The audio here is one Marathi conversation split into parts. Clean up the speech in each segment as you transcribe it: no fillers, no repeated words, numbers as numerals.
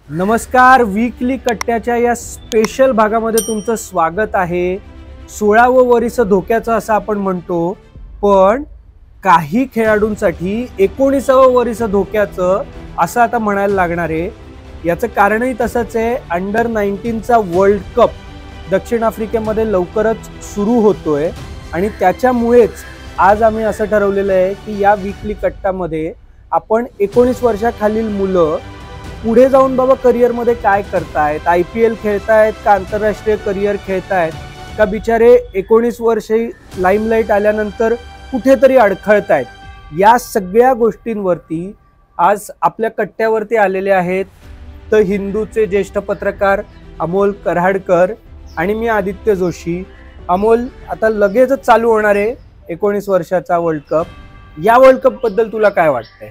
नमस्कार. वीकली कट्ट्याच्या या स्पेशल भागामध्ये तुमचं स्वागत आहे. 16वं वर्ष धोक्याचं असं आपण म्हणतो, पण काही खेळाडूंसाठी 19वं वर्ष धोक्याचं असं आता म्हणायला लागणार आहे. याचं कारणही तसंच आहे. अंडर 19चा वर्ल्ड कप दक्षिण आफ्रिकेमध्ये लवकरच सुरू होतोय आणि त्याच्यामुळेच आज आम्ही असं ठरवलेलं आहे की या वीकली कट्टामध्ये आपण 19 वर्षाखालील मुलं पुढे जाऊन बाबा करिअरमध्ये काय करतायत, IPL खेळतायत का आंतरराष्ट्रीय करिअर खेळतायत का बिचारे 19 वर्षे लाईमलाईट आल्यानंतर कुठेतरी अडखळतायत, या सगळ्या गोष्टींवरती आज आपल्या कट्ट्यावरती आलेले आहेत द हिंदूचे ज्येष्ठ पत्रकार अमोल कराडकर आणि मी आदित्य जोशी. अमोल, आता लगेचच चालू होणार आहे 19 वर्षाचा वर्ल्ड कप. या वर्ल्ड कप बद्दल तुला काय वाटतंय?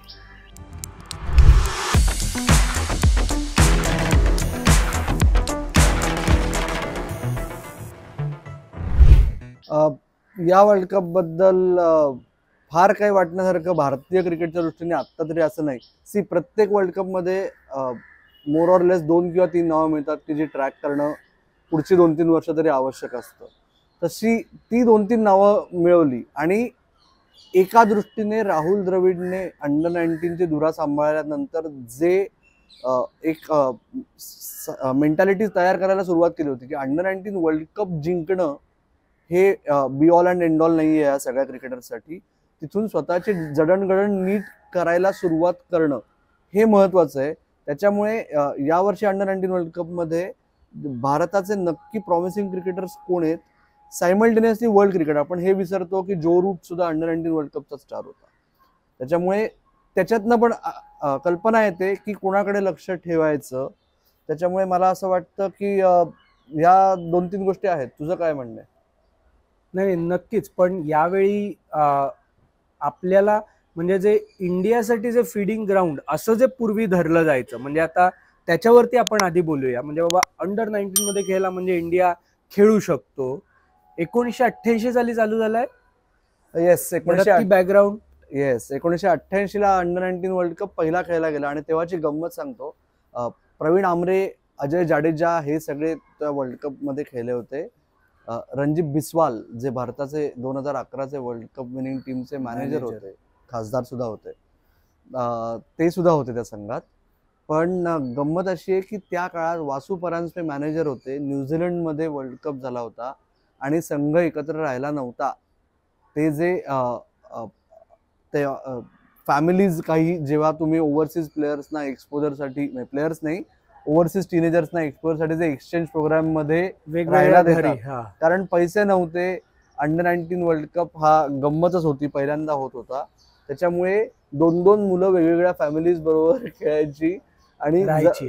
या वर्ल्ड कप बद्दल फार काही वाटण्यासारखं भारतीय क्रिकेटच्या दृष्टीने आत्ता तरी असं नाही. प्रत्येक वर्ल्ड कप मध्ये मोर ऑर लेस 2 किंवा 3 नावं मिळतात की जी ट्रॅक करणं पुढची 2-3 वर्ष तरी आवश्यक असतं. तशी ती 2-3 नावं मिळवली आणि एका दृष्टीने राहुल द्रविडने अंडर 19ची धुरा सांभाळल्यानंतर जे एक मेंटॅलिटी तयार करायला सुरुवात केली होती की अंडर 19 वर्ल्ड कप जिंकणं हे be all and end all नाही आहे या सगळ्या क्रिकेटरसाठी. तिथून स्वतःची जडणघडण नीट करायला सुरुवात करणं हे महत्त्वाचं आहे. त्याच्यामुळे यावर्षी अंडर 19 वर्ल्ड कपमध्ये भारताचे नक्की प्रॉमिसिंग क्रिकेटर्स कोण आहेत, सायमल्टेनियसली वर्ल्ड क्रिकेट, आपण हे विसरतो की जो रूट सुद्धा अंडर 19 वर्ल्ड कपचा स्टार होता. त्याच्यामुळे त्याच्यातनं पण कल्पना येते की कोणाकडे लक्ष ठेवायचं. त्याच्यामुळे मला असं वाटतं की या 2-3 गोष्टी आहेत. तुझं काय म्हणणं आहे? नाही, नक्कीच. पण यावेळी आपल्याला म्हणजे जे इंडियासाठी जे फीडिंग ग्राउंड असं जे पूर्वी धरलं जायचं, म्हणजे आता त्याच्यावरती आपण आधी बोलूया. म्हणजे बाबा अंडर 19 मध्ये खेळला म्हणजे इंडिया खेळू शकतो. 1988 साली चालू झालाय. Yes, background. येस, 1988ला अंडर 19 वर्ल्ड कप पहिला खेळला गेला आणि तेव्हाची गंमत सांगतो. प्रवीण आमरे, अजय जाडेजा हे सगळे त्या वर्ल्ड कप मध्ये खेळले होते. रणजीत बिस्वाल जे भारताचे 2011चे वर्ल्ड कप विनिंग टीमचे मॅनेजर होते, खासदार सुद्धा होते, ते सुद्धा होते त्या संघात. पण गंमत अशी आहे की त्या काळात वासू परांजपे मॅनेजर होते. न्यूझीलंडमध्ये वर्ल्ड कप झाला होता आणि संघ एकत्र राहिला नव्हता. ते जे ते फॅमिलीज, काही जेव्हा तुम्ही ओव्हरसीज प्लेयर्सना एक्सपोजरसाठी, प्लेयर्स नाही, ओव्हरसीज टीनेजर्सना एक्सपोजरसाठी जे एक्सचेंज प्रोग्राम मध्ये राहायला देतात, कारण पैसे नव्हते. अंडर 19 वर्ल्ड कप हा गंमतच होती, पहिल्यांदा होत होता. त्याच्यामुळे 2-2 मुलं वेगवेगळ्या फॅमिलीज बरोबर खेळायची आणि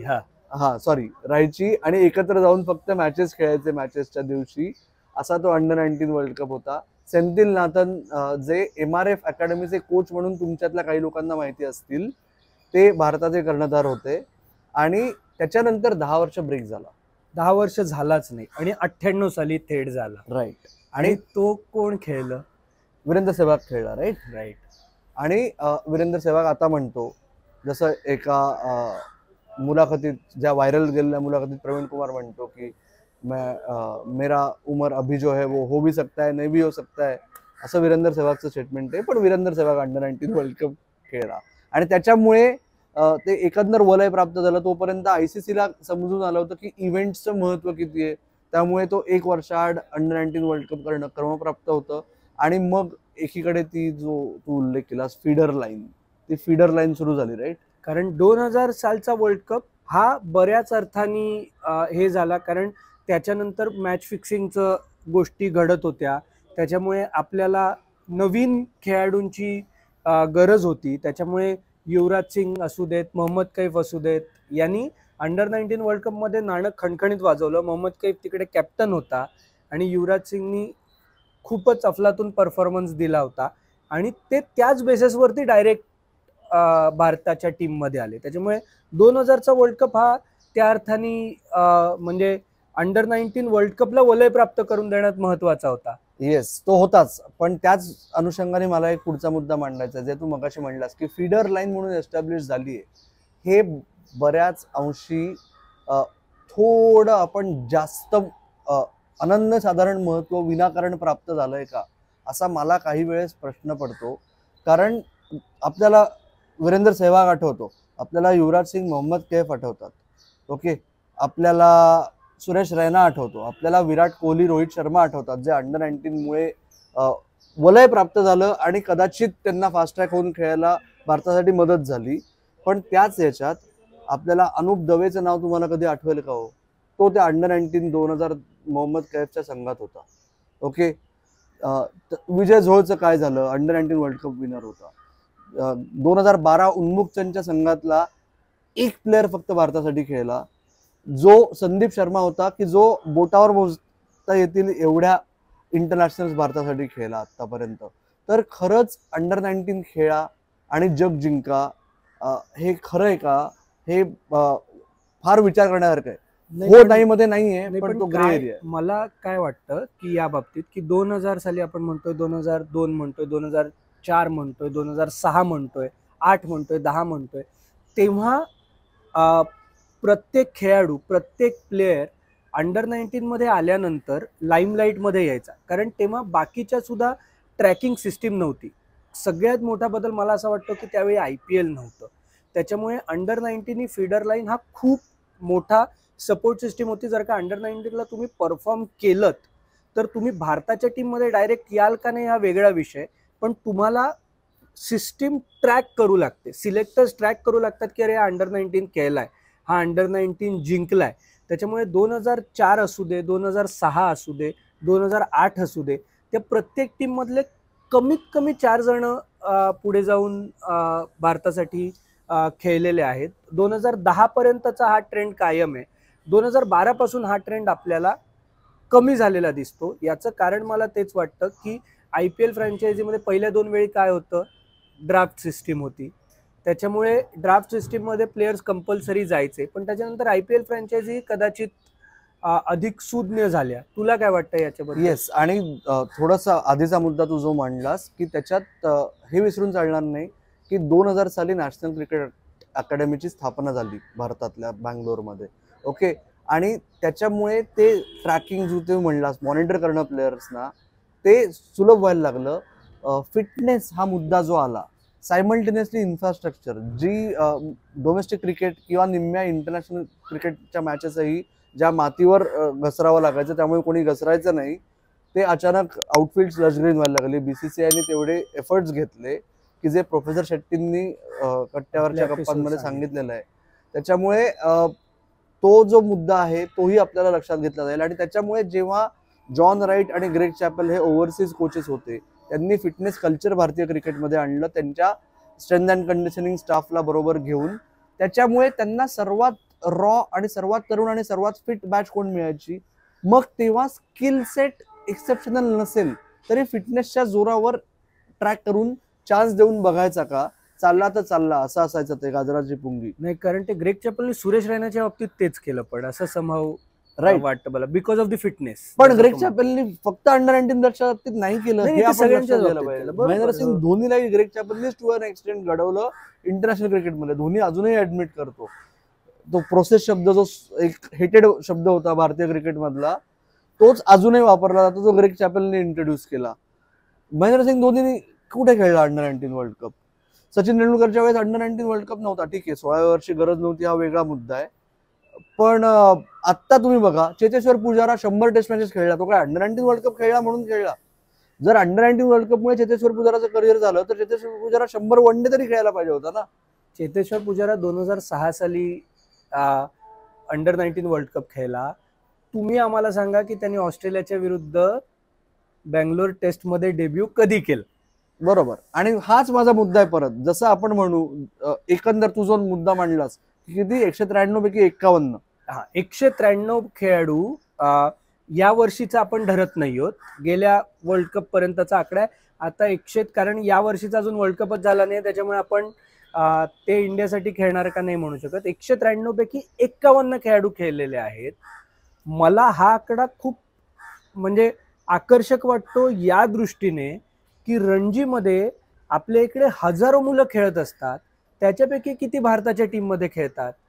राहायची आणि एकत्र जाऊन फक्त मॅचेस खेळायचे मॅचेसच्या दिवशी. असा तो अंडर 19 वर्ल्ड कप होता. सेंथिल नाथन जे MRF अकॅडमीचे कोच म्हणून तुमच्यातल्या काही लोकांना माहिती असतील, ते भारताचे कर्णधार होते. आणि त्याच्यानंतर 10 वर्ष ब्रेक झाला. 10 वर्ष झालाच नाही आणि 98 साली थेट झाला. राईट. आणि तो कोण खेळलं? वीरेंद्र सेहवाग खेळला. राईट. आणि वीरेंद्र सेहवाग आता म्हणतो, जसं एका मुलाखतीत, ज्या व्हायरल गेलेल्या मुलाखतीत प्रवीण कुमार म्हणतो की मेरा उमर अभी जो है वो हो भी सकता है, नहीं भी हो सकता है, असं वीरेंद्र सेहवागचं स्टेटमेंट आहे. पण Virender Sehwag under 19 world cup खेळला आणि त्याच्यामुळे ते एकंदर वलय प्राप्त झालं. तोपर्यंत ICCला समजून आलं होतं की इव्हेंट्सचं महत्व किती आहे. त्यामुळे तो 1 वर्षाआड अंडर 19 वर्ल्ड कप करणं क्रमप्राप्त होतं. आणि मग एकीकडे ती जो तू उल्लेख केलास फीडर लाईन, ती फीडर लाईन सुरू झाली. राईट. कारण 2000 सालचा वर्ल्ड कप हा बऱ्याच अर्थाने हे झाला, कारण त्याच्यानंतर मॅच फिक्सिंगचं गोष्टी घडत होत्या. त्याच्यामुळे आपल्याला नवीन खेळाडूंची गरज होती. त्याच्यामुळे युवराज सिंग असू देत, मोहम्मद कैफ असू देत, यांनी अंडर 19 वर्ल्ड कपमध्ये नाणं खणखणीत वाजवलं. मोहम्मद कैफ तिकडे कॅप्टन होता आणि युवराज सिंगनी खूपच अफलातून परफॉर्मन्स दिला होता आणि ते त्याच बेसिसवरती डायरेक्ट भारताच्या टीममध्ये आले. त्याच्यामुळे 2000चा वर्ल्ड कप हा त्या अर्थाने म्हणजे अंडर 19 वर्ल्ड कपला वलय प्राप्त करून देण्यात महत्वाचा होता. येस, तो होताच. पण त्याच अनुषंगाने मला एक पुढचा मुद्दा मांडायचा, जे तू मगाशी म्हणलास की फीडर लाईन म्हणून एस्टॅब्लिश झाली आहे. हे बऱ्याच अंशी थोडं आपण जास्त अनन्यसाधारण महत्त्व विनाकारण प्राप्त झालंय का, असा मला काही वेळेस प्रश्न पडतो. कारण आपल्याला वीरेंद्र सहवाग आठवतो, आपल्याला युवराज सिंग, मोहम्मद कैफ आठवतात, ओके, आपल्याला सुरेश रैना आठवतो, आपल्याला विराट कोहली, रोहित शर्मा आठवतात, जे अंडर-19 मुळे वलय प्राप्त झालं आणि कदाचित त्यांना फास्ट ट्रॅक होऊन खेळायला भारतासाठी मदत झाली. पण त्याच याच्यात आपल्याला अनुप दवेचं नाव तुम्हाला कधी आठवेल का हो? तो त्या अंडर-19 2000 मोहम्मद कैफच्या संघात होता, ओके. विजय झोळचं काय झालं, अंडर-19 वर्ल्ड कप विनर होता. 2012 उन्मुक्तच्या संघातला एक प्लेअर फक्त भारतासाठी खेळला, जो संदीप शर्मा होता, की जो बोटावर मोजता येतील एवढ्या इंटरनॅशनल भारतासाठी खेळला आतापर्यंत. तर खरंच अंडर-19 खेळा आणि जग जिंका, हे खरं आहे का? हे फार विचार करण्यासारखं आहे. हो नाही मध्ये नाहीये, पण तो ग्रे एरिया. मला काय वाटतं की या बाबतीत की 2000 साली आपण म्हणतोय, 2002 म्हणतोय, 2004 म्हणतोय, 2006 म्हणतोय, 8 म्हणतोय, 10 म्हणतोय, तेव्हा प्रत्येक खेळाडू, प्रत्येक प्लेयर अंडर-19 मध्ये आल्यानंतर लाईमलाईट मध्ये यायचा. कारण तेव्हा बाकीच्या सुद्धा ट्रॅकिंग सिस्टीम नव्हती. सगळ्यात मोठा बदल मला असं वाटतं की त्यावेळी IPL नव्हतं, त्याच्यामुळे अंडर-19 फीडर लाईन हा खूप मोठा सपोर्ट सिस्टीम होती. जर का अंडर-19 ला तुम्ही परफॉर्म केलं तर तुम्ही भारताच्या टीममध्ये डायरेक्ट याल का नाही हा वेगळा विषय, पण तुम्हाला सिस्टीम ट्रॅक करू लागते, सिलेक्टर्स ट्रॅक करू लागतात की अरे हा अंडर-19 खेळलाय, हा अंडर-19 जिंकलाय. त्याच्यामुळे 2004 असू दे, 2006 असू दे, 2008 असू दे, त्या प्रत्येक टीम मधले कमीत कमी 4 जण पुढे जाऊन भारतासाठी खेळलेले आहेत. 2010 पर्यंतचा हा ट्रेंड कायम आहे. 2012 पासून हा ट्रेंड आपल्याला कमी झालेला दिसतो. याचं कारण मला तेच वाटतं की IPL फ्रँचायझीमध्ये पहिल्या 2 वेळी काय होतं, ड्राफ्ट सिस्टीम होती, त्याच्यामुळे ड्राफ्ट सिस्टीम मध्ये प्लेयर्स कंपल्सरी जायचे. पण त्याच्यानंतर IPL फ्रँचायझी कदाचित अधिक सुज्ञ झाल्या. तुला काय वाटतं याच्याबद्दल? येस, आणि थोडासा आधीचा मुद्दा तू जो मांडलास की त्याच्यात हे विसरून चालणार नाही की 2000 साली नॅशनल क्रिकेट अकॅडमीची स्थापना झाली भारतातल्या बँगलोरमध्ये, ओके. आणि त्याच्यामुळे ते ट्रॅकिंग जो ते म्हणलास, मॉनिटर करणं प्लेयर्सना, ते सुलभ व्हायला लागलं. फिटनेस हा मुद्दा जो आला, सायमल्टेनियसली इन्फ्रास्ट्रक्चर, जी डोमेस्टिक क्रिकेट किंवा निम्म्या इंटरनॅशनल क्रिकेटच्या मॅचेसही ज्या मातीवर घसरावं लागायचं, त्यामुळे कोणी घसरायचं नाही, ते अचानक आउटफील्ड लजग्रीन व्हायला लागले. BCCIने तेवढे एफर्ट्स घेतले की जे प्रोफेसर शेट्टींनी कट्ट्यावरच्या गप्पांमध्ये सांगितलेलं आहे. त्याच्यामुळे तो जो मुद्दा आहे तोही आपल्याला लक्षात घेतला जाईल. आणि त्याच्यामुळे जेव्हा जॉन राईट आणि ग्रेग चॅपेल हे ओव्हरसीज कोचेस होते, त्यांनी फिटनेस कल्चर भारतीय क्रिकेटमध्ये आणलं, त्यांच्या स्ट्रेंथ अँड कंडिशनिंग स्टाफला बरोबर घेऊन. त्याच्यामुळे त्यांना सर्वात रॉ आणि सर्वात तरुण आणि सर्वात फिट बॅच कोण मिळायची. मग तेव्हा स्किल सेट एक्सेप्शनल नसेल तरी फिटनेसच्या जोरावर ट्रॅक करून चान्स देऊन बघायचा का, चालला तर चालला, असं असायचं ते गाजराची पुंगी. नाही, कारण ते ग्रेग चॅपेलने सुरेश रैनाच्या बाबतीत तेच केलं, पण असं समहाव राईट वाटतं मला, बिकॉज ऑफ द फिटनेस. पण ग्रेग चॅपेलनी फक्त अंडर-19 बाबतीत नाही केलं, हे आपण सगळ्यांच्या महेंद्र सिंग धोनीलाही ग्रेग चॅपेलनीच टू एन एक्सटेंट घडवलं इंटरनॅशनल क्रिकेटमध्ये. धोनी अजूनही ऍडमिट करतो, तो प्रोसेस शब्द जो एक हेटेड शब्द होता भारतीय क्रिकेट मधला, तोच अजूनही वापरला जातो, जो ग्रेग चॅपेलने इंट्रोड्यूस केला. महेंद्र सिंग धोनीने कुठे खेळला अंडर-19 वर्ल्ड कप? सचिन तेंडुलकरच्या वेळेस अंडर-19 वर्ल्ड कप नव्हता, ठीक आहे, 16व्या वर्षी गरज नव्हती, हा वेगळा मुद्दा आहे. पण आत्ता तुम्ही बघा, चेतेश्वर पुजारा 100 टेस्ट मॅचेस खेळला, तो काय अंडर-19 वर्ल्ड कप खेळला म्हणून खेळला? जर अंडर-19 वर्ल्ड कप मुळे चेतेश्वर पुजाराचं करिअर झालं तर चेतेश्वर पुजारा 100 वन डे तरी खेळायला पाहिजे होता ना. चेतेश्वर पुजारा 2006 साली अंडर-19 वर्ल्ड कप खेळला. तुम्ही आम्हाला सांगा की त्यांनी ऑस्ट्रेलियाच्या विरुद्ध बँगलोर टेस्ट मध्ये डेब्यू कधी केलं? बरोबर. आणि हाच माझा मुद्दा आहे. परत जसं आपण म्हणू, एकंदर तू जो मुद्दा मांडलास किती 193 पैकी 51, 193 खेळाडू या वर्षीचा आपण धरत नाही आहोत, गेल्या वर्ल्ड कप पर्यंतचा आकडा आहे. आता 100, कारण या वर्षीचा अजून वर्ल्ड कपच झाला नाही, त्याच्यामुळे आपण ते इंडियासाठी खेळणार का नाही म्हणू शकत. 193 पैकी 51 खेळाडू खेळलेले आहेत. मला हा आकडा खूप म्हणजे आकर्षक वाटतो या दृष्टीने की रणजीमध्ये आपल्या इकडे हजारो मुलं खेळत असतात, त्याच्यापैकी किती भारताच्या टीम मध्ये खेळतात?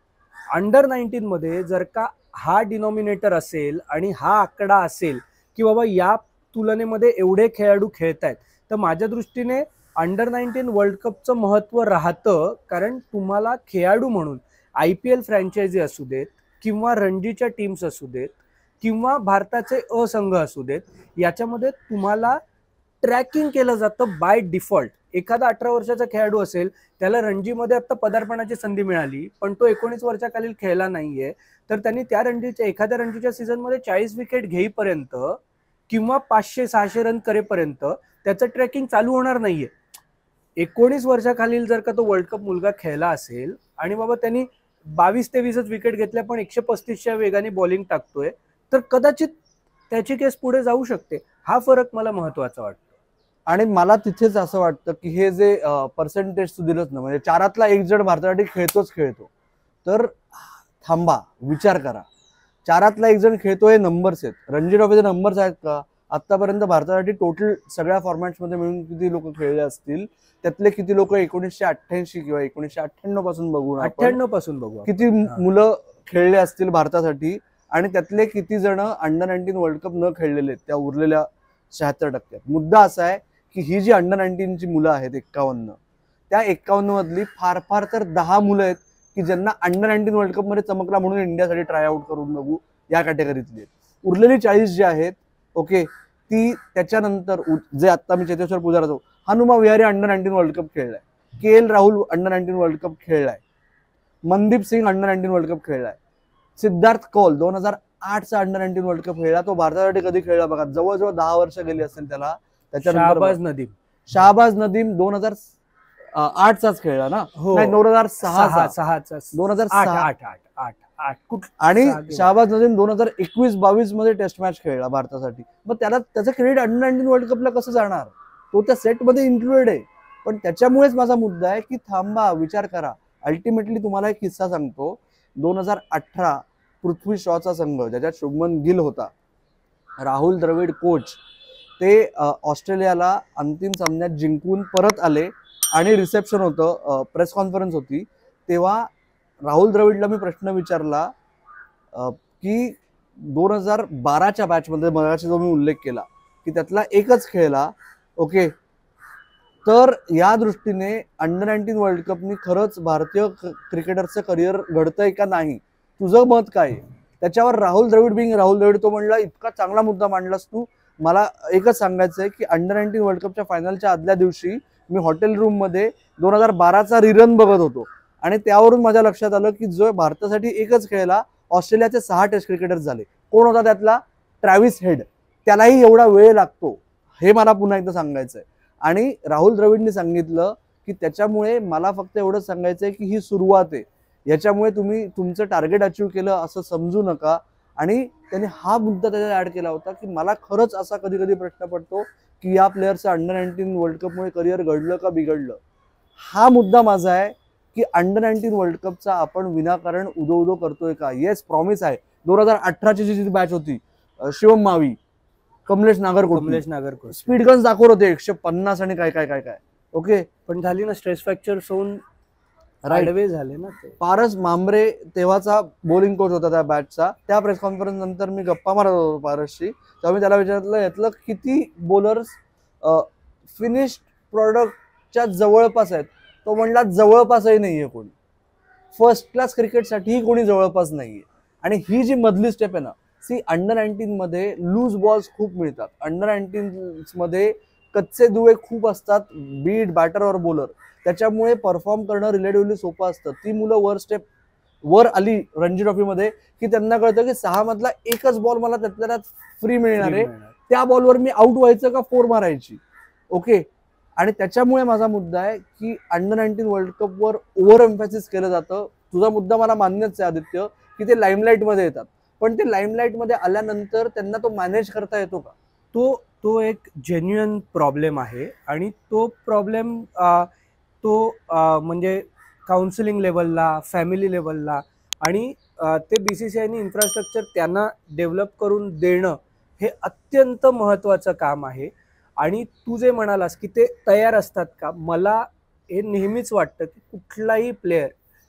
अंडर 19 मध्ये जर का हा डिनॉमिनेटर असेल आणि हा आकडा असेल की बाबा या तुलनेमध्ये एवढे खेळाडू खेळतायत, तर माझ्या दृष्टीने अंडर 19 वर्ल्ड कपचं महत्त्व राहतं. कारण तुम्हाला खेळाडू म्हणून IPL फ्रँचायझी असू देत किंवा रणजीच्या टीम्स असू देत किंवा भारताचे असंघ असू देत, याच्यामध्ये तुम्हाला ट्रॅकिंग केलं जातं बाय डिफॉल्ट. एखादा 18 वर्षाचा खेळाडू असेल, त्याला रणजीमध्ये आता पदार्पणाची संधी मिळाली पण तो 19 वर्षाखालील खेळला नाहीये, तर त्यांनी त्या एखाद्या रणजीच्या सीझनमध्ये 40 विकेट घेईपर्यंत किंवा 500-600 रन करेपर्यंत त्याचं ट्रॅकिंग चालू होणार नाहीये. 19 वर्षाखालील जर का तो वर्ल्ड कप मुलगा खेळला असेल आणि बाबा त्यांनी 22-23 विकेट घेतल्या पण 135च्या वेगाने बॉलिंग टाकतोय, तर कदाचित त्याची केस पुढे जाऊ शकते. हा फरक मला महत्वाचा वाटतो. आणि मला तिथेच असं वाटतं की हे जे पर्सेंटेज तू दिलंच ना, म्हणजे 4तला 1 जण भारतासाठी खेळतो, तर थांबा, विचार करा. 4तला 1 जण खेळतो हे नंबर्स आहेत. रणजी ट्रॉफीचे नंबर्स आहेत का? आतापर्यंत भारतासाठी टोटल सगळ्या फॉर्मॅट्समध्ये मिळून किती लोक खेळले असतील, त्यातले किती लोक 1988 किंवा 1998 पासून बघू, 98 पासून बघू किती मुलं खेळले असतील भारतासाठी, आणि त्यातले किती जण अंडर 19 वर्ल्ड कप न खेळलेले आहेत त्या उरलेल्या 76%. मुद्दा असा आहे की ही जी अंडर 19ची मुलं आहेत 51, त्या 51 मधली फार फार तर 10 मुलं आहेत की ज्यांना अंडर 19 वर्ल्ड कप मध्ये चमकला म्हणून इंडियासाठी ट्राय आउट करून बघू या कॅटेगरीतली आहेत. उरलेली 40 जे आहेत, ओके, ती त्याच्यानंतर जे आता मी Cheteshwar Pujara, Hanuma Vihari under 19 world cup खेळलाय, KL Rahul under 19 world cup खेळलाय, Mandeep Singh under 19 world cup खेळलाय, सिद्धार्थ कौल 2008चा अंडर 19 वर्ल्ड कप खेळला. तो भारतासाठी कधी खेळला बघा, जवळजवळ 10 वर्ष गेली असेल त्याला. त्याच्यानंतर शाहबाज नदीम 2008चाच खेळला ना, नाही 2006 आणि शाहबाज नदीम 2021-22 मध्ये टेस्ट मॅच खेळला भारतासाठी. मग त्याला त्याचं क्रेडिट अंडर 19 वर्ल्ड कपला कसं जाणार? तो त्या सेटमध्ये इन्क्लुडेड आहे. पण त्याच्यामुळेच माझा मुद्दा आहे की थांबा, विचार करा. अल्टिमेटली तुम्हाला एक किस्सा सांगतो. 2018 पृथ्वी शॉचा संघ, ज्याच्यात शुभमन गिल होता, राहुल द्रविड कोच, ते ऑस्ट्रेलियाला अंतिम सामन्यात जिंकून परत आले आणि रिसेप्शन होतं, प्रेस कॉन्फरन्स होती. तेव्हा राहुल द्रविडला मी प्रश्न विचारला की 2012च्या बॅचमध्ये मगाशी जो मी उल्लेख केला की त्यातला एकच खेळला, ओके, तर या दृष्टीने अंडर 19 वर्ल्ड कपनी खरंच भारतीय क्रिकेटरचं करिअर घडतंय का नाही, तुझं मत काय? त्याच्यावर राहुल द्रविड तो म्हणला, इतका चांगला मुद्दा मांडलास तू. मला एकच सांगायचं आहे की अंडर 19 वर्ल्ड कपच्या फायनलच्या आदल्या दिवशी मी हॉटेल रूम मध्ये 2012चा रिरन बघत होतो आणि त्यावरून माझ्या लक्षात आलं की जो भारतासाठी एकच खेळला, ऑस्ट्रेलियाचे 6 टेस्ट क्रिकेटर्स झाले. कोण होता त्यातला? Travis Head. त्यालाही एवढा वेळ लागतो, हे मला पुन्हा एकदा सांगायचं आहे. आणि राहुल द्रविडने सांगितलं की त्याच्यामुळे मला फक्त एवढंच सांगायचं आहे की ही सुरुवात आहे, याच्यामुळे तुम्ही तुमचं टार्गेट अचीव्ह केलं असं समजू नका. आणि त्याने हा मुद्दा त्याच्यात ऍड केला होता की मला खरंच असा कधी कधी प्रश्न पडतो की या प्लेयरचं अंडर 19 वर्ल्ड कपमुळे करिअर घडलं का बिघडलं. हा मुद्दा माझा आहे की अंडर 19 वर्ल्ड कपचा आपण विनाकारण उदो करतोय का? येस, प्रॉमिस आहे. 2018ची जी बॅच होती, शिवम मावी, कमलेश नागरकोट स्पीड गन्स दाखवत होते 150 आणि काय काय काय काय, ओके, पण झाली ना स्ट्रेस फ्रॅक्चर होऊन राईडवे झाले ना ते. पारस मांबरे तेव्हाचा बॉलिंग कोच होता त्या बॅचचा. त्या प्रेस कॉन्फरन्स नंतर मी गप्पा मारत होतो पारसशी, तेव्हा मी त्याला विचारलं यातलं किती बॉलर्स फिनिश्ड प्रोडक्टच्या जवळपास आहेत. तो म्हणला जवळपासही नाहीये कोणी, फर्स्ट क्लास क्रिकेटसाठीही कोणी जवळपास नाहीये. आणि ही जी मधली स्टेप आहे ना, सी अंडर 19 मध्ये लूज बॉल्स खूप मिळतात. अंडर 19 मध्ये कच्चे दुवे खूप असतात, बीट बॅटर और बॉलर, त्याच्यामुळे परफॉर्म करणं रिलेटिव्हली सोपं असतं. ती मुलं वर आली रणजी ट्रॉफीमध्ये की त्यांना कळतं की 6 मधला एकच बॉल मला त्यातल्या फ्री मिळणार आहे, त्या बॉलवर मी आउट व्हायचं का 4 मारायची, ओके. आणि त्याच्यामुळे माझा मुद्दा आहे की अंडर 19 वर्ल्ड कप वर ओव्हर एम्फॅसिस केलं जातं. तुझा मुद्दा मला मान्यच आहे आदित्य की ते लाईमलाईट मध्ये येतात, पण ते लाईमलाईट मध्ये आल्यानंतर त्यांना तो मॅनेज करता येतो का? तो एक जेन्युइन प्रॉब्लेम आहे. आणि तो प्रॉब्लेम म्हणजे काउन्सिलिंग लेवलला, फॅमिली लेवलला आणि ते BCCIने इन्फ्रास्ट्रक्चर त्यांना डेव्हलप करून देणं हे अत्यंत महत्त्वाचं काम आहे. आणि तू जे म्हणालास की ते तयार असतात का, मला हे नेहमीच वाटतं की कुठलाही प्लेयर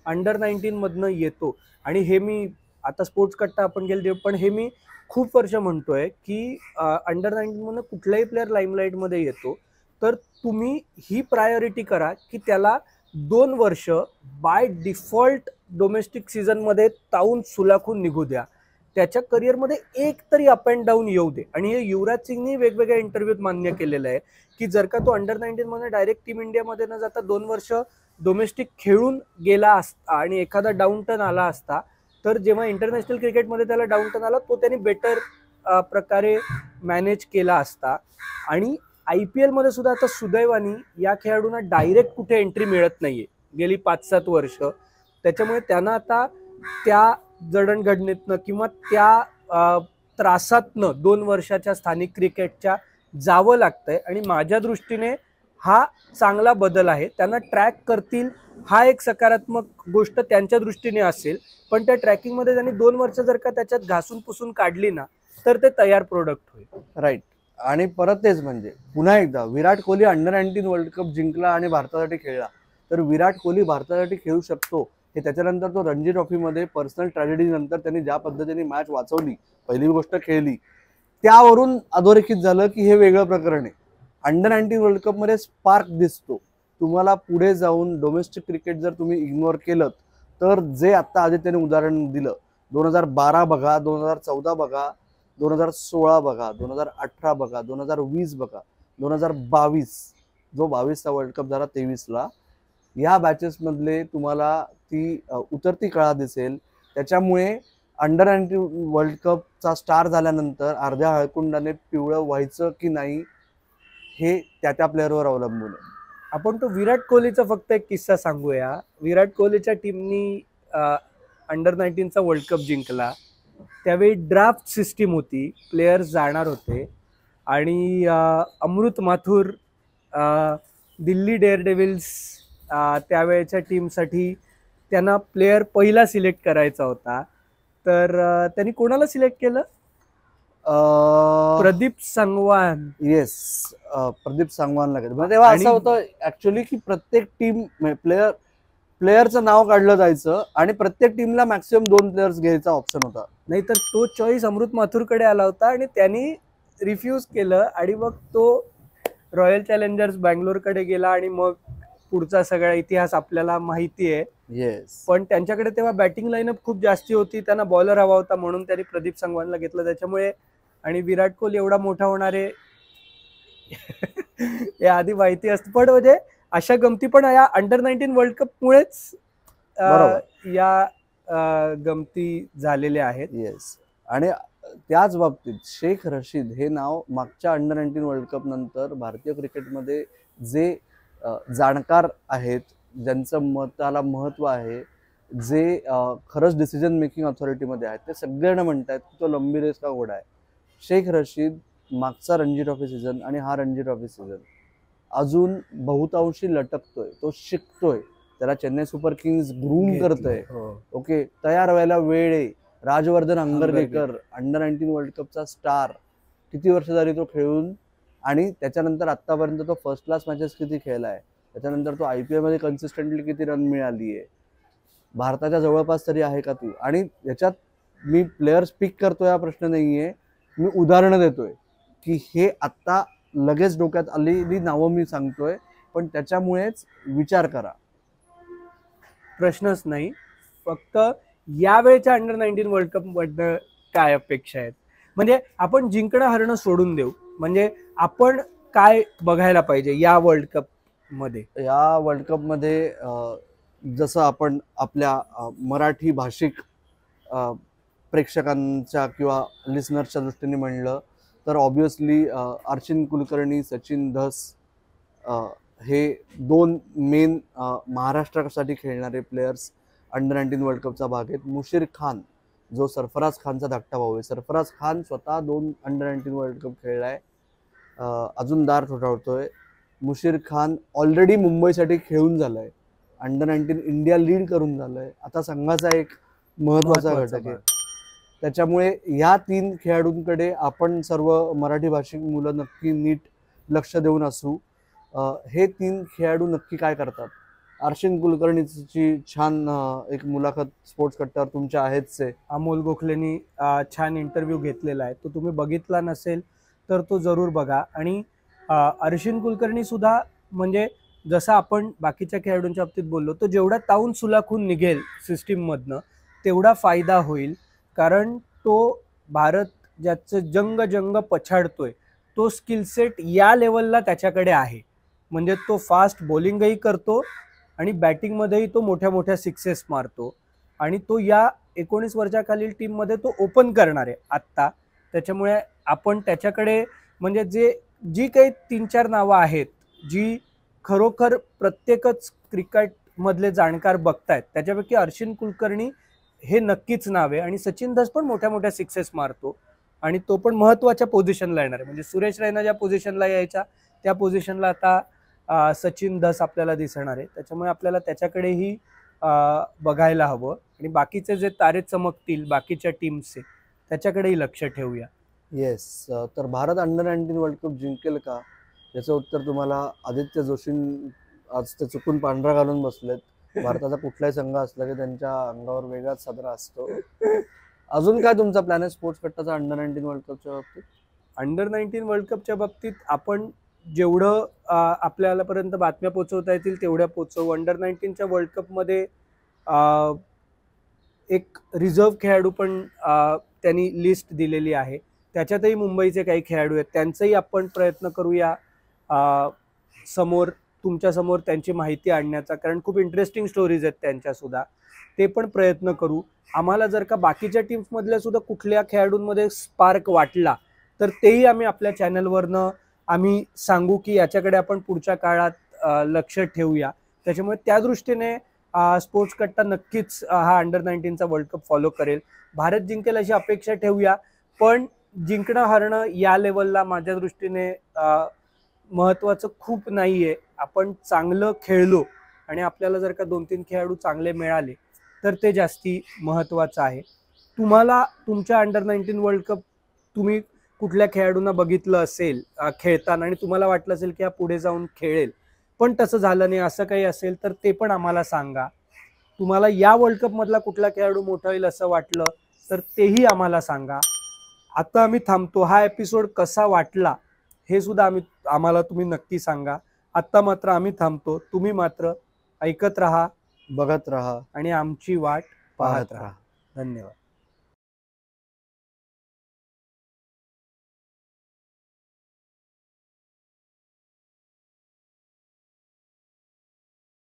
अंडर 19 मधनं येतो. आणि हे मी आता स्पोर्ट्स कट्टा आपण गेले, पण हे मी खूप वर्ष म्हणतोय की अंडर 19 मधनं कुठलाही प्लेअर लाईमलाईटमध्ये येतो तर तुम्ही ही प्रायोरिटी करा की त्याला 2 वर्ष बाय डिफॉल्ट डोमेस्टिक सीझनमध्ये तावून सुलाखून निघू द्या. त्याच्या करिअरमध्ये एक तरी अप अँड डाऊन येऊ दे. आणि हे युवराज सिंगनी वेगवेगळ्या इंटरव्ह्यूत मान्य केलेलं आहे की जर का तो अंडर 19 मध्ये डायरेक्ट टीम इंडियामध्ये न जाता 2 वर्ष डोमेस्टिक खेळून गेला असता आणि एखादा डाऊन टर्न आला असता तर जेव्हा इंटरनॅशनल क्रिकेटमध्ये त्याला डाऊन टर्न आला तो त्यांनी बेटर प्रकारे मॅनेज केला असता. आणि IPL मध्ये सुद्धा आता सुदैवानी या खेळाडूंना डायरेक्ट कुठे एंट्री मिळत नाहीये गेली 5-7 वर्ष. त्याच्यामुळे त्यांना आता त्या जडणघडणीतनं किंवा त्या त्रासातनं 2 वर्षाच्या स्थानिक क्रिकेटच्या जावं लागतंय. आणि माझ्या दृष्टीने हा चांगला बदल आहे. त्यांना ट्रॅक करतील हा एक सकारात्मक गोष्ट त्यांच्या दृष्टीने असेल. पण त्या ट्रॅकिंगमध्ये त्यांनी 2 वर्ष जर का त्याच्यात घासून पुसून काढली ना तर ते तयार प्रोडक्ट होईल. राईट. आणि परत तेच म्हणजे पुन्हा एकदा Virat Kohli under 19 world cup जिंकला आणि भारतासाठी खेळला तर विराट कोहली भारतासाठी खेळू शकतो हे त्याच्यानंतर तो रणजी ट्रॉफीमध्ये पर्सनल ट्रॅजेडी नंतर त्यांनी ज्या पद्धतीने मॅच वाचवली, पहिली गोष्ट खेळली, त्यावरून अधोरेखित झालं की हे वेगळं प्रकरण आहे. अंडर 19 वर्ल्ड कप मध्ये स्पार्क दिसतो. तुम्हाला पुढे जाऊन डोमेस्टिक क्रिकेट जर तुम्ही इग्नोर केलं तर जे आता आदित्यने उदाहरण दिलं 2012 बघा, 2014 बघा, 2016 बघा, 2018 बघा, 2020 बघा, 2022 जो 22चा वर्ल्ड कप झाला 23ला, या बॅचेस मधले तुम्हाला ती उतरती कळा दिसेल. त्याच्यामुळे अंडर 19 वर्ल्ड कपचा स्टार झाल्यानंतर अर्ध्या हळकुंडाने पिवळं व्हायचं की नाही हे त्या प्लेअरवर अवलंबून आहे. आपण तो विराट कोहलीचा फक्त एक किस्सा सांगूया. विराट कोहलीच्या टीमनी अंडर 19चा वर्ल्ड कप जिंकला. त्यावेळी ड्राफ्ट सिस्टीम होती, प्लेयर्स जाणार होते आणि अमृत माथुर दिल्ली डेअरडेव्हिल्स त्यावेळेच्या टीमसाठी त्यांना प्लेयर पहिला सिलेक्ट करायचा होता. तर त्यांनी कोणाला सिलेक्ट केलं? प्रदीप संगवान. येस, प्रदीप संगवानला केलं. तेव्हा असं होतं ऍक्च्युअली की प्रत्येक टीम प्लेयरचं नाव काढलं जायचं आणि प्रत्येक टीमला मॅक्सिमम 2 प्लेयर्स घ्यायचा ऑप्शन होता. नाहीतर तो चॉईस अमृत माथुरकडे आला होता आणि त्यांनी रिफ्यूज केलं आणि मग तो रॉयल चॅलेंजर्स बँगलोरकडे गेला आणि मग पुढचा सगळा इतिहास आपल्याला माहिती आहे. येस. पण त्यांच्याकडे तेव्हा बॅटिंग लाईनअप खूप जास्ती होती, त्यांना बॉलर हवा होता म्हणून त्यांनी प्रदीप संगवानला घेतलं. त्याच्यामुळे आणि विराट कोहली एवढा मोठा होणार आहे हे आधी माहिती असतं. पण म्हणजे अशा गमती पण या अंडर 19 वर्ल्ड कप मुळेच या गमती झालेल्या आहेत. येस. आणि त्याच बाबतीत शेख रशीद हे नाव मागच्या अंडर 19 वर्ल्ड कप नंतर भारतीय क्रिकेटमध्ये जे जाणकार आहेत, ज्यांचं मताला महत्व आहे, जे खरंच डिसिजन मेकिंग ऑथॉरिटीमध्ये आहेत, ते सगळ्यांना म्हणतात की तो लंबी रेस का घोडा आहे. शेख रशीद मागचा रणजी ट्रॉफी सीझन आणि हा रणजी ट्रॉफी सीझन अजून बहुतांशी लटकतोय, तो शिकतोय, त्याला चेन्नई सुपर किंग्स ग्रूम करतोय. ओके, तयार व्हायला वेळ आहे. राजवर्धन अंगरवेकर अंडर 19 वर्ल्ड कपचा स्टार, किती वर्ष झाली तो खेळून आणि त्याच्यानंतर आतापर्यंत तो फर्स्ट क्लास मॅचेस किती खेळलाय, त्याच्यानंतर तो IPL मध्ये कन्सिस्टंटली किती रन मिळाली आहे, भारताच्या जवळपास तरी आहे का तू. आणि याच्यात मी प्लेयर्स पिक करतोय हा प्रश्न नाहीये, मी उदाहरणं देतोय की हे आत्ता लगेच डोक्यात आलेली नावं मी सांगतोय, पण त्याच्यामुळेच विचार करा. प्रश्नच नाही. फक्त यावेळेच्या अंडर 19 वर्ल्ड कप मधनं काय अपेक्षा आहेत, म्हणजे आपण जिंकणं हरणं सोडून देऊ, म्हणजे आपण काय बघायला पाहिजे या वर्ल्ड कप मध्ये. या वर्ल्ड कप मध्ये जसं आपण आपल्या मराठी भाषिक प्रेक्षकांच्या किंवा लिसनर्सच्या दृष्टीने म्हणलं तर ऑब्विसली अर्चिन कुलकर्णी, सचिन धस हे 2 मेन महाराष्ट्रासाठी खेळणारे प्लेयर्स अंडर 19 वर्ल्ड कपचा भाग आहेत. मुशीर खान जो सरफराज खानचा धाकटा भाऊ आहे, सरफराज खान स्वतः 2 अंडर 19 वर्ल्ड कप खेळलाय, अजून दार ठोठावतोय. मुशीर खान ऑलरेडी मुंबईसाठी खेळून झालाय, अंडर 19 इंडिया लीड करून झालाय, आता संघाचा एक महत्वाचा घटक आहे. त्याच्यामुळे या 3 खेळाडूंकडे आपण सर्व मराठी भाषिक मुलं नक्की नीट लक्ष देऊन असू. हे 3 खेळाडू नक्की काय करतात अर्शिन कुलकर्णीची छान एक मुलाखत स्पोर्ट्स कट्ट्यावर तुमच्या आहेच आहे. अमोल गोखलेनी छान इंटरव्ह्यू घेतलेला आहे, तो तुम्ही बघितला नसेल तर तो जरूर बघा. आणि अर्शिन कुलकर्णी सुद्धा म्हणजे जसं आपण बाकीच्या खेळाडूंच्या बाबतीत बोललो, तो जेवढा ताऊन सुलाखून निघेल सिस्टीममधनं तेवढा फायदा होईल. कारण तो भारत ज्याचं जंग जंग पछाडतोय तो स्किल सेट या लेवलला त्याच्याकडे आहे. म्हणजे तो फास्ट बॉलिंगही करतो आणि बॅटिंगमध्येही तो मोठ्या मोठ्या सिक्सेस मारतो. आणि तो या 19 वर्षाखालील टीममध्ये तो ओपन करणार आहे आत्ता. त्याच्यामुळे आपण त्याच्याकडे म्हणजे जी काही 3-4 नावं आहेत जी खरोखर प्रत्येकच क्रिकेटमधले जाणकार बघतायत, त्याच्यापैकी अर्शिन कुलकर्णी हे नक्कीच नाव आहे. आणि सचिन धस पण मोठ्या मोठ्या सिक्सेस मारतो आणि तो पण महत्त्वाच्या पोझिशनला येणार आहे. म्हणजे सुरेश रैना ज्या पोझिशनला यायचा त्या पोझिशनला आता सचिन धस आपल्याला दिसणार आहे. त्याच्यामुळे आपल्याला त्याच्याकडेही बघायला हवं. आणि बाकीचे जे तारे चमकतील बाकीच्या टीम्सचे त्याच्याकडेही लक्ष ठेवूया. येस, तर भारत अंडर-19 वर्ल्ड कप जिंकेल का, याचं उत्तर तुम्हाला आदित्य जोशी आज ते चुकून पांढरा घालून बसलेत. भारताचा कुठलाही संघ असला की त्यांच्या अंगावर वेगळाच सदरा असतो. अजून काय तुमचा प्लॅन आहे स्पोर्ट्स कट्टाचा अंडर-19 वर्ल्ड कपच्या बाबतीत? अंडर-19 वर्ल्ड कपच्या बाबतीत आपण जेवढं आपल्यापर्यंत बातम्या पोहोचवता येतील तेवढ्या पोहोचवू. अंडर-19च्या वर्ल्ड कपमध्ये एक रिझर्व्ह खेळाडू पण त्यांनी लिस्ट दिलेली आहे. त्याच्यातही मुंबईचे काही खेळाडू आहेत, त्यांचाही आपण प्रयत्न करूया तुमच्यासमोर त्यांची माहिती आणण्याचा. कारण खूप इंटरेस्टिंग स्टोरीज आहेत त्यांच्यासुद्धा, ते पण प्रयत्न करू. आम्हाला जर का बाकीच्या टीम्समधल्या सुद्धा कुठल्या खेळाडूंमध्ये स्पार्क वाटला तर तेही आम्ही आपल्या चॅनलवरनं आम्ही सांगू की याच्याकडे आपण पुढच्या काळात लक्ष ठेवूया. त्याच्यामुळे त्या दृष्टीने स्पोर्ट्स कट्टा नक्कीच हा अंडर-19चा वर्ल्ड कप फॉलो करेल. भारत जिंकेल अशी अपेक्षा ठेवूया, पण जिंकणं हरणं या लेवलला माझ्या दृष्टीने महत्त्वाचं खूप नाहीये. आपण चांगलं खेळलो आणि आपल्याला जर का 2-3 खेळाडू चांगले मिळाले तर ते जास्ती महत्त्वाचं आहे. तुम्हाला तुमच्या अंडर-19 वर्ल्ड कप तुम्ही कुठल्या खेळाडूंना बघितलं असेल खेळताना आणि तुम्हाला वाटलं असेल की हा पुढे जाऊन खेळेल, पण तसं झालं नाही, असं काही असेल तर ते पण आम्हाला सांगा. तुम्हाला या वर्ल्ड कप मधला कुठला खेळाडू मोठा होईल असं वाटलं तर तेही आम्हाला सांगा. आता आम्ही थांबतो. हा एपिसोड कसा वाटला हे सुद्धा आम्हाला तुम्ही नक्की सांगा. आत्ता मात्र आम्ही थांबतो. तुम्ही मात्र ऐकत राहा, बघत राहा आणि आमची वाट पाहत पाहत राहा. राहा. धन्यवाद.